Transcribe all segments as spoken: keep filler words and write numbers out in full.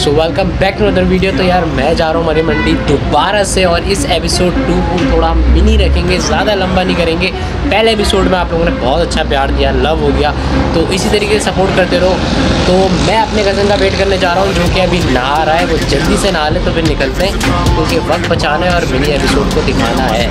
So welcome back to other video. तो यार मैं जा रहा हूँ मरी मंडी दोबारा से, और इस एपिसोड टू को थोड़ा मिनी रखेंगे, ज़्यादा लंबा नहीं करेंगे। पहले एपिसोड में आप लोगों ने बहुत अच्छा प्यार दिया, लव हो गया, तो इसी तरीके से सपोर्ट करते रहो। तो मैं अपने कज़न का वेट करने जा रहा हूँ, जो कि अभी नहा रहा है। वो जल्दी से नहा ले तो फिर निकलते हैं, क्योंकि वक्त बचाना है और मिनी एपिसोड को दिखाना है।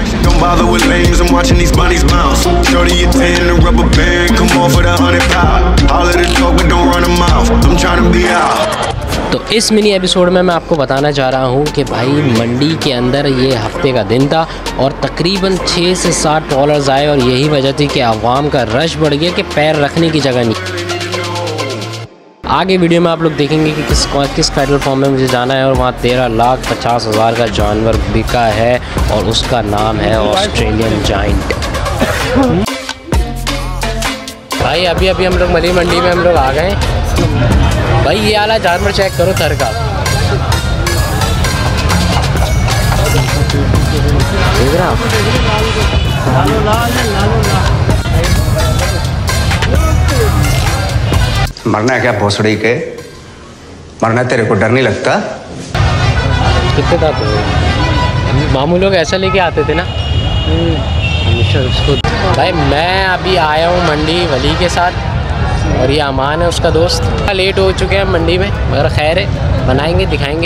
तो इस मिनी एपिसोड में मैं आपको बताना चाह रहा हूँ कि भाई मंडी के अंदर ये हफ्ते का दिन था और तकरीबन छः से सात ट्रॉलर्स आए, और यही वजह थी कि आवाम का रश बढ़ गया कि पैर रखने की जगह नहीं। आगे वीडियो में आप लोग देखेंगे कि किस किस कैटल फार्म में मुझे जाना है, और वहाँ तेरह लाख पचास हज़ार का जानवर बिका है और उसका नाम है ऑस्ट्रेलियन जाइंट। भाई अभी अभी हम लोग मरी मंडी में हम लोग आ गए। भाई ये वाला जानवर चेक करो, थर का देख रहा। मरना है क्या भोसड़ी के? मरना तेरे को डर नहीं लगता? कितने था तो मामू लोग ऐसा लेके आते थे ना उसको। भाई मैं अभी आया हूँ मंडी वली के साथ, और ये अमान है उसका दोस्त। लेट हो चुके हैं मंडी में, मगर खैर है, बनाएंगे दिखाएंगे।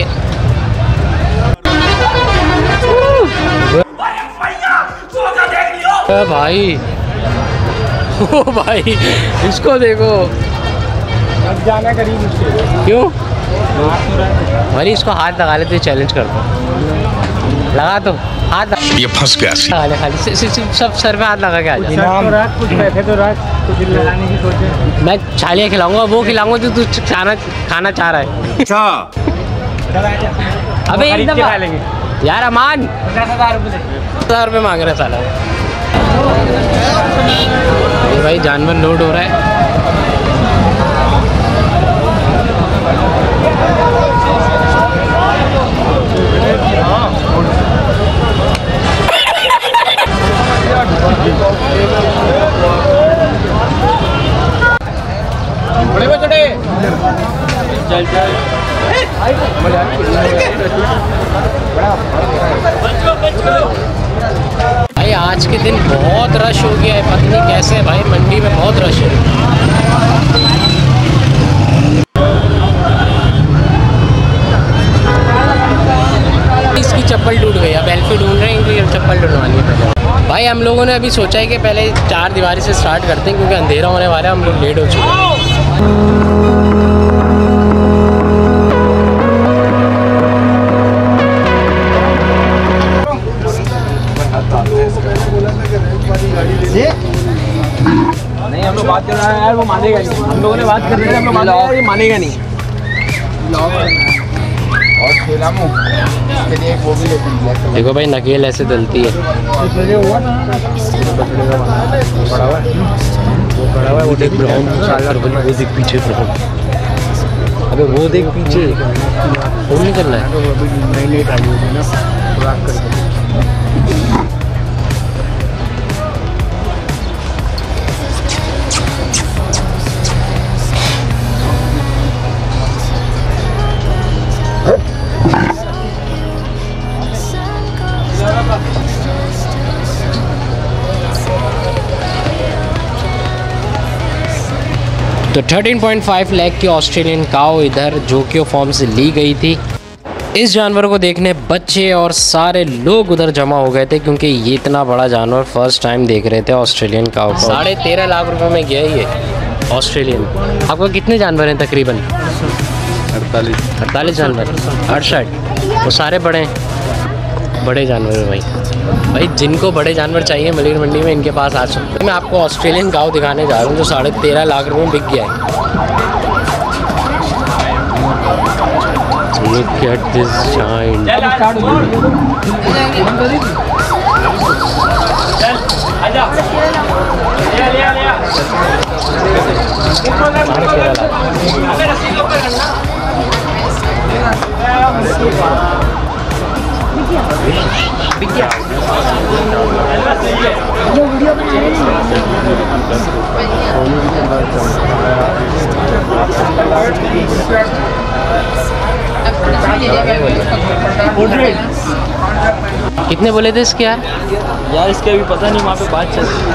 भाई ओ भाई इसको देखो, अब जाना करीब उसके। क्यों भाई इसको हाथ लगा लेते, चैलेंज करता हूँ। लगा तो हाथ, ये फंस गया। खाली खाली सब सर पे हाथ लगा के आ जाए। कुछ पैसे तो रख, कुछ लगाने की सोचे। मैं छालियाँ खिलाऊंगा, वो खिलाऊंगा जो तू खाना खाना चाह रहा है। अच्छा अबे एकदम खा लेंगे यार। अमान पचास हज़ार रुपये हज़ार रुपये मांग रहा है साला। ये भाई जानवर लोड हो रहा है। बड़े बड़े चल चल भाई आज के दिन बहुत रश हो गया है, पता नहीं कैसे भाई मंडी में बहुत रश है। इसकी चप्पल टूट गई, अब एल्फी ढूंढ रहे हैं कि चप्पल ढूंढवानी है। भाई हम लोगों ने अभी सोचा है कि पहले चार दीवारी से स्टार्ट करते हैं, क्योंकि अंधेरा होने वाला है, हम लोग लेट हो चुके हैं। नहीं हम लोग बात कर रहे हैं यार, वो मानेगा नहीं। हम लोगों ने बात कर रहे हैं, हम लोग मान रहे हैं, ये मानेगा नहीं। और खेलामो के लिए वो भी लेते हैं। देखो भाई नकेल ऐसे डलती है। हुआ ना पड़ा हुआ है, वो पड़ा हुआ है, वो देख ब्राउन सागर, वो देख पीछे ब्राउन। अबे वो देख पीछे, फोन नहीं करना है। नई नई आई होगी ना, रात करके। तो तेरह पॉइंट पाँच लाख की ऑस्ट्रेलियन काऊ इधर जोकियो फार्म से ली गई थी। इस जानवर को देखने बच्चे और सारे लोग उधर जमा हो गए थे, क्योंकि ये इतना बड़ा जानवर फर्स्ट टाइम देख रहे थे ऑस्ट्रेलियन काऊ को। साढ़े तेरह लाख रुपए में गया ये ऑस्ट्रेलियन। आपको कितने जानवर हैं तकरीबन? अड़तालीस अड़तालीस जानवर, अड़सठ। वो सारे बड़े बड़े जानवर हैं भाई। भाई जिनको बड़े जानवर चाहिए मलिर मंडी में इनके पास आ सकते हैं। मैं आपको ऑस्ट्रेलियन काऊ दिखाने जा रहा हूँ, जो साढ़े तेरह लाख रुपए में बिक गया है। Look at this giant. जो वीडियो बना रहे हैं कितने बोले थे इसके यार? यार इसके अभी पता नहीं, वहाँ पे बात चल रही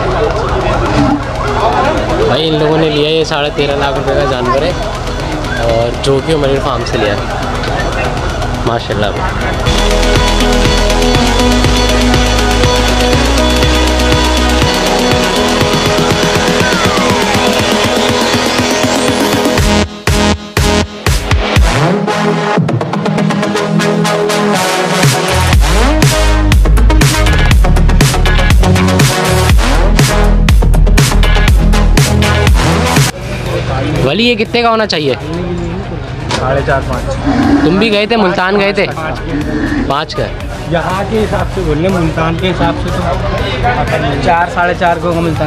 भाई इन लोगों ने लिया ये साढ़े तेरह लाख रुपए का जानवर है और जोकियो मरीन फार्म से लिया माशाल्लाह। वली ये कितने का होना चाहिए? साढ़े चार पाँच। तुम भी गए थे मुल्तान, गए थे? पाँच का यहाँ के हिसाब से बोलने, मुल्तान के हिसाब से तो चार साढ़े चार को मुल्तान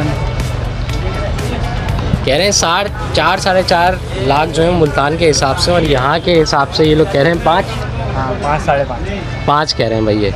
कह रहे हैं साढ़े चार साढ़े चार लाख जो है मुल्तान के हिसाब से, और यहाँ के हिसाब से ये लोग कह रहे हैं पाँच। हाँ पाँच साढ़े पाँच पाँच कह रहे हैं भाई ये।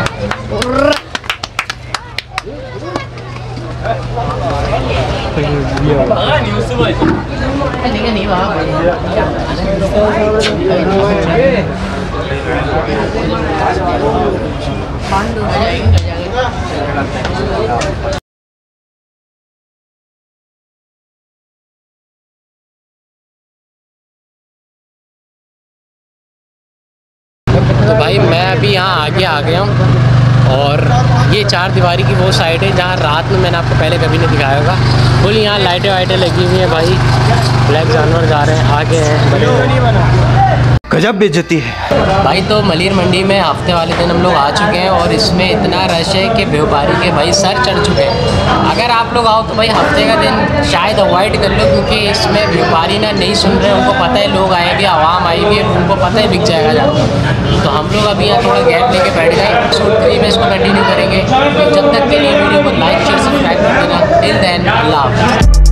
तो भाई मैं अभी यहाँ आगे आ गया हूँ और ये चार दीवारी की वो साइड है जहाँ रात में मैंने आपको पहले कभी नहीं दिखाया होगा। फुल यहाँ लाइटें वाइटें लगी हुई हैं भाई। ब्लैक जानवर जा रहे हैं, आगे हैं बड़े। गजब बेइज्जती है भाई। तो मलिर मंडी में हफ्ते वाले दिन हम लोग आ चुके हैं और इसमें इतना रश है कि व्यापारी के भाई सर चढ़ चुके हैं। अगर आप लोग आओ तो भाई हफ्ते का दिन शायद अवॉइड कर लो, क्योंकि इसमें व्यापारी ना नहीं सुन रहे, उनको पता है लोग आएंगे, आवाम आएगी, उनको पता है बिक जाएगा ज़्यादा। तो हम लोग अभी यहाँ थोड़ा गैप लेके बैठ गए, एपिसोड थ्री में इसको कंटिन्यू करेंगे। जब तक के लिए वीडियो को लाइक शेयर सब्सक्राइब कर देना। टिल देन अल्लाह।